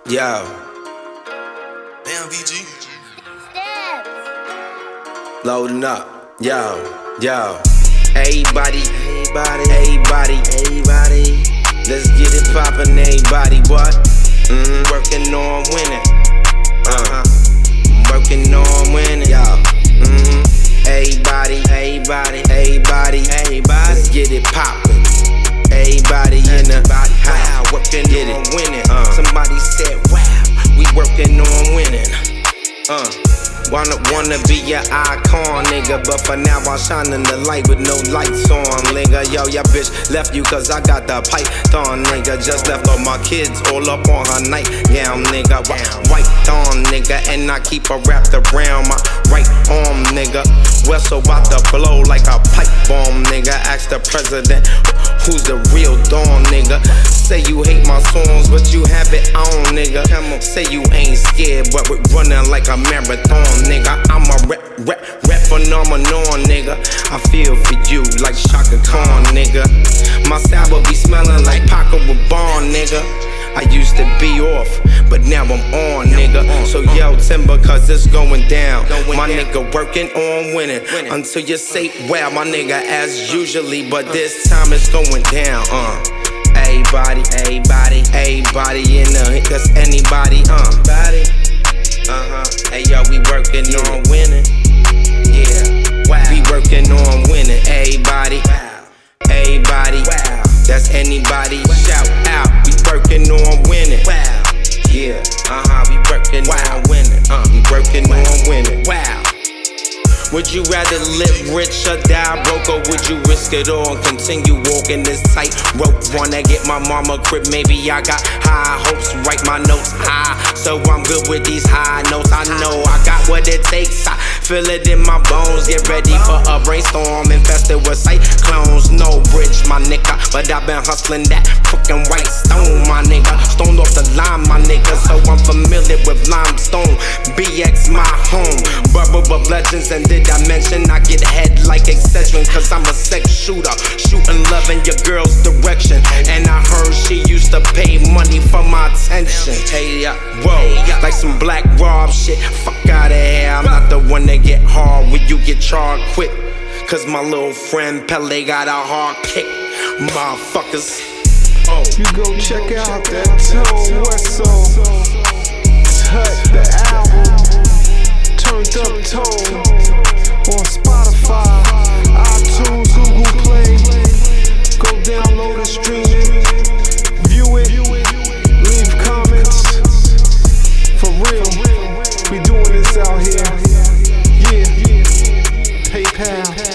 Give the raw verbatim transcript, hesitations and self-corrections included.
Yo. Damn, V G. Loading up. Yo. Yo. Everybody. Everybody. Everybody. Everybody. Let's get it poppin', everybody. What? Mm-hmm. Working on winning. Uh-huh. Working on winning. Yo. Mm-hmm. Everybody. Everybody. Everybody. Everybody. Let's get it poppin'. Everybody in the body, how working on winning. Uh. Somebody said, wow, we working on winning. Uh. Wanna wanna be your icon, nigga, but for now I'm shining the light with no lights on, nigga. Yo, your bitch left you cause I got the python, nigga. Just left all my kids all up on her nightgown, nigga. White on, nigga, and I keep her wrapped around my right arm, nigga. Well, so about to blow like a pipe bomb, nigga. Ask the president, who's the real Dawn, nigga. Say you hate my songs, but you have it on, nigga. Say you ain't scared, but we're running like a marathon, nigga. I'm a rap, rap, rap phenomenon, nigga. I feel for you like Shaka Khan, nigga. My style be smelling like Paco Rabanne, nigga. I used to be off, but now I'm on, nigga. So yo, Timber, cause it's going down. My nigga working on winning until you say, wow, my nigga, as usually. But this time it's going down, uh. Everybody, everybody, everybody in the, that's anybody, uh. Uh-huh. Hey yo, we working on winning. Yeah, wow. We working on winning. Everybody, everybody, wow. That's anybody. Shout out, we working on winning. Wow. Yeah, uh-huh, we working wow. on winning. Uh, we working wow. on winning. Wow. Would you rather live rich or die broke, or would you risk it all and continue walking this tight rope? Wanna get my mama crib, maybe I got high hopes. Write my notes high, so I'm good with these high notes. I know I got what it takes, I feel it in my bones. Get ready for a brainstorm, infested with cyclones. No bridge, my nigga, but I've been hustling that fucking white stone, my nigga. Stoned off the line, my nigga, so I'm familiar with limestone. B X my home, bubble of legends, and did I mention I get head like Excedrin, cause I'm a sex shooter, shooting love in your girl's direction. And I heard she used to pay money for my attention. Hey, uh, whoa, like some Black Rob shit. Fuck outta here, I'm not the one that get hard when you get charged quick. Cause my little friend Pele got a hard kick, motherfuckers. Oh. You go check out that Tone Whistle, Tut the album, Turned Up Tone. On Spotify, iTunes, Google Play. Go download and stream it, view it, leave comments. For real, we doing this out here. Yeah, PayPal.